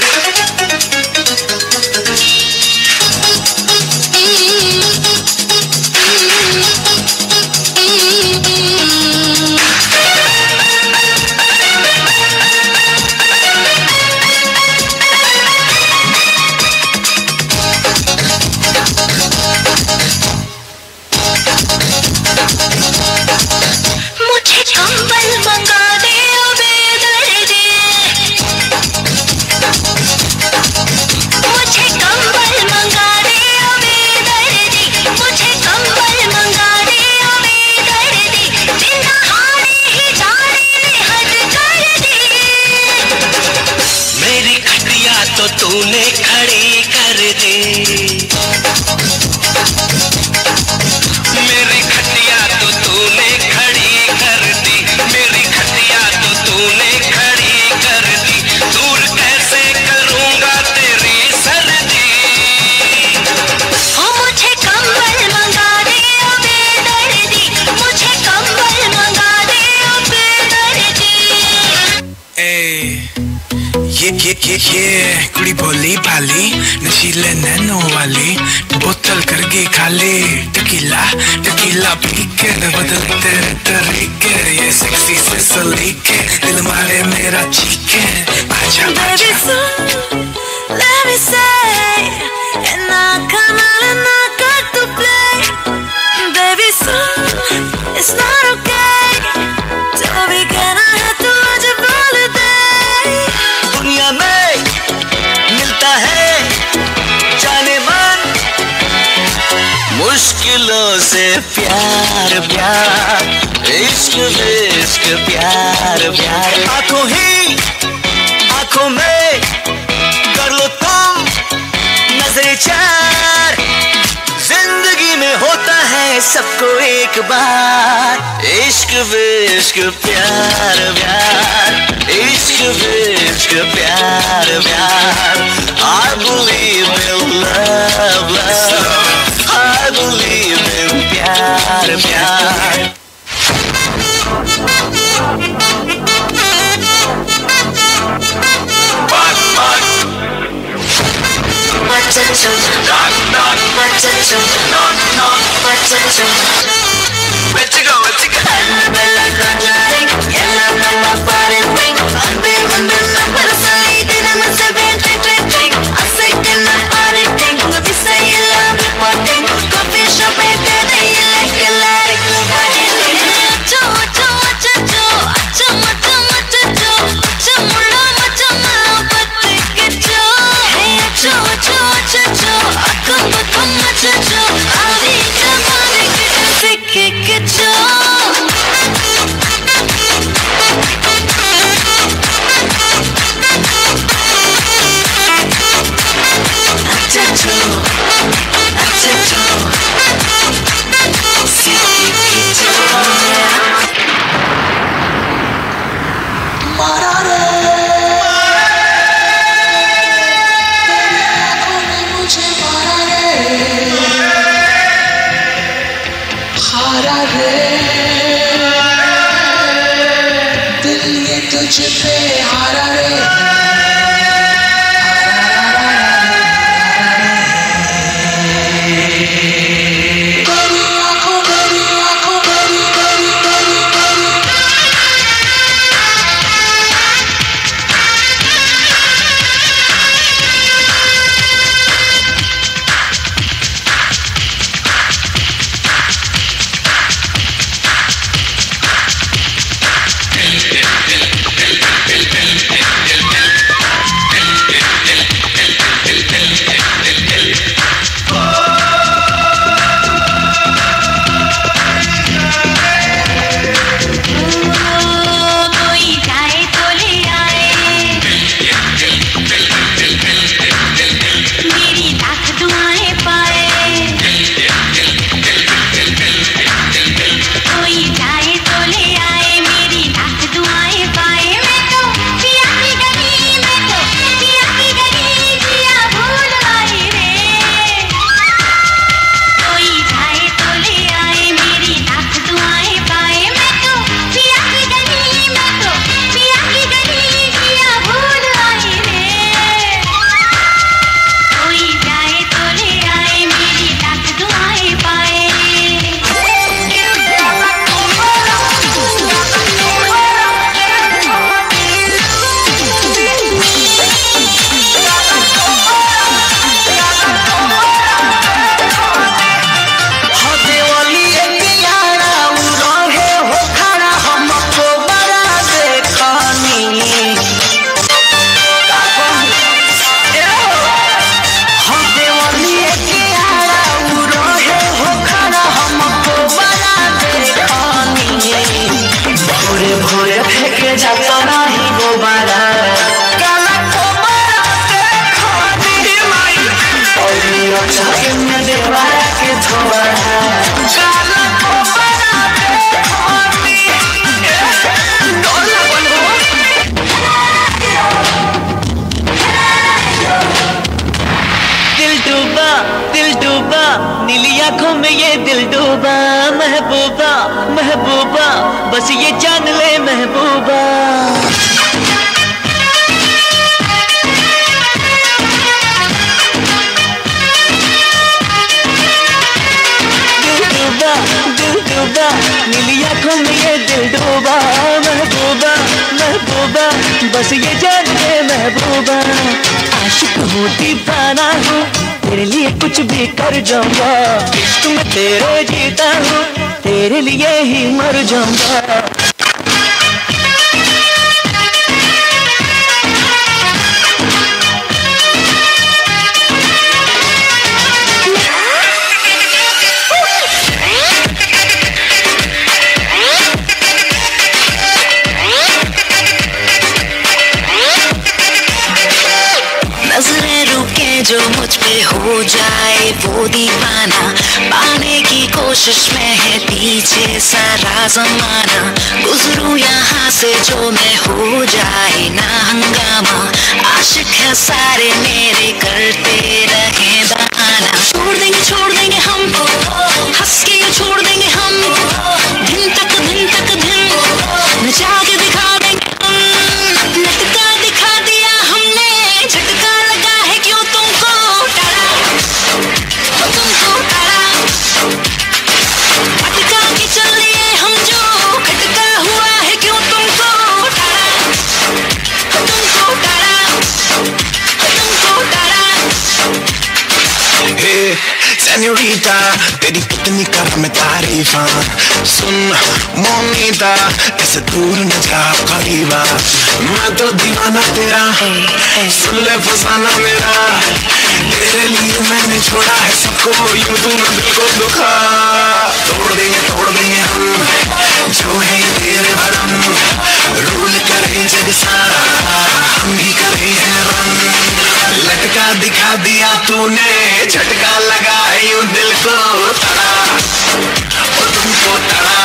तूने खड़ी कर दी मेरी खटिया तो तूने खड़ी कर दी मेरी खटिया तो तूने खड़ी कर दी दूर कैसे करूंगा तेरी सर्दी ओ मुझे कंबल मंगा दे ओ बेदर्दी मुझे कंबल मंगा दे ओ बेदर्दी ये कुड़ी भोली भाली नशीले नैनो वाली बोतल करके खाली टकीला टकीला पी के बदल तेरे तरीके ये सेक्सी से सलीके दिल मारे मेरा चीके आजा Baby soon let me say and I come out and I got to play Baby soon it's not okay तो भी कहना है तू आज बोल दे दुनिया में मिलता है जाने मन मुश्किलों से प्यार प्यार इश्क इश्क प्यार प्यार आंखों ही आंखों में कर लो तुम नजरे चार जिंदगी में होता है सबको एक बार इश्क इश्क प्यार प्यार इश्क इश्क प्यार प्यार I believe in love love I believe in प्यार प्यार दिल डूबा, नीली आंखों में ये दिल डूबा। महबूबा महबूबा बस ये जान ले महबूबा। दिल डूबा नीली आंखों में ये दिल डूबा। महबूबा महबूबा बस ये जान ले महबूबा। आशिक हूँ दीवाना हूँ, तेरे लिए कुछ भी कर जाऊंगा। इश्क में तेरे जीता हूँ, तेरे लिए ही मर जाऊंगा। नजरें रुके जो मुझ पे हो जाए वो दीवाना। पाने की कोशिश में है पीछे सारा जमाना। गुजरूं यहाँ से जो मैं हो जाए ना हंगामा। आशिक है सारे मेरे करते रहे बहाना। छोड़ देंगे हमको, हंस के यूं छोड़ देंगे हमको। दिन तक न जाके दिखा देंगे हम। लटका दिखा दिया हमने, झटका लगा है क्यों तुमको डरा, तुमको डरा। अटका के चल लिए हम जो, खटका हुआ है क्यों तुमको डरा, तुमको डरा, तुमको डरा। Hey, señorita, तेरी कितनी कर मैं तारीफा। सुन मोनीता, ऐसे दूर न जा करीबा। मैं तो दीवाना तेरा, सुन ले फसाना मेरा। तेरे लिए मैंने छोड़ा है सबको, यूं तूने दिल को दुखा। तोड़ देंगे हम जो है तेरे भरम। रूल करे जग सारा, हम ही करे हैं रंग। लटका दिखा दिया तूने, झटका लगा है यूं दिल को तड़ा, और तुमको तड़ा।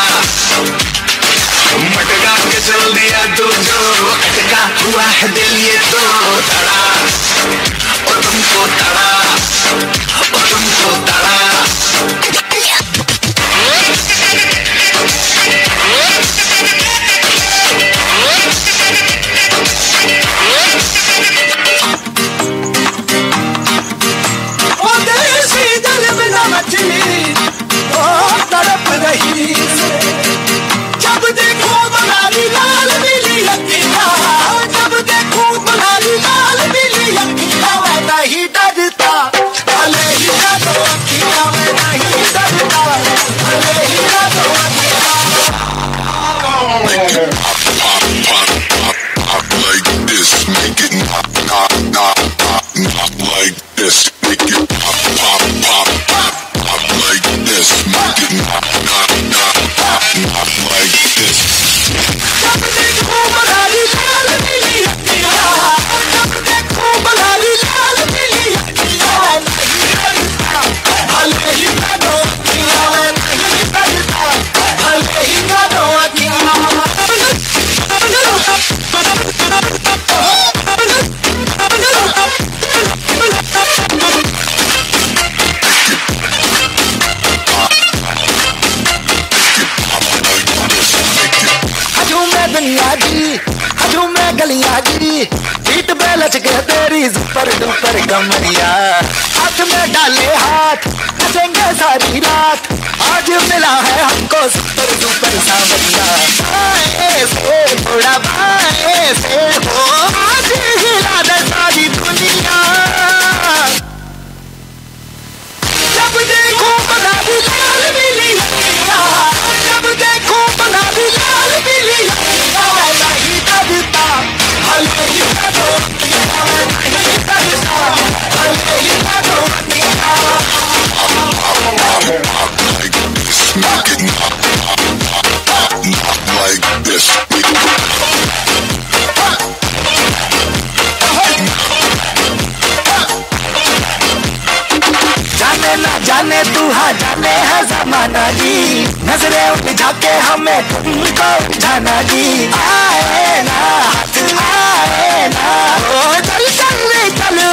मटका के चल दिया तू जो, अटका हुआ है दिल ये तो तड़ा, और तुमको तड़ा, और तुमको तड़ा। तड़प रही जब देखो बनारी लाल पीली अखियाँ। जब देखो बनारी लाल पीली अखियाँ। मैं नहीं डरता, भले ही ना दो अखियाँ। मैं नहीं डरता, भले ही ना दो अखियाँ। Pop like this, make it not like this, make it pop like this, make it not like this. जब देखो बनारी लाल पीली अखियाँ। जब देखो बनारी लाल पीली अखियाँ। भले ही ना दो अखियाँ। मैं नहीं डरता, भले ही ना दो अखियाँ। दुनिया जी हजू मैं गलियां जी, पीठ पे लचके तेरी सुपर डुपर कमरिया। हाथ में डाले हाथ, नचेंगे सारी रात। आज मिला है हमको सुपर डुपर सांवरिया। बाएं से थोड़ा बाएं से हो, आज हिला दे सारी दुनिया। जब देखो बनारी लाल पीली अखियाँ। जब देखो बनारी लाल पीली अखियाँ। मैं नहीं डरता, भले ही ना दो अखियाँ। मैं नहीं डरता, भले ही ना दो अखियाँ। Like this, जाने ना जाने तू हाँ जाने है जमाना जी। नजरें उलझा के हमें तुमको उलझाना जी। आए ना हाथ आए ना, ओ चल चल चल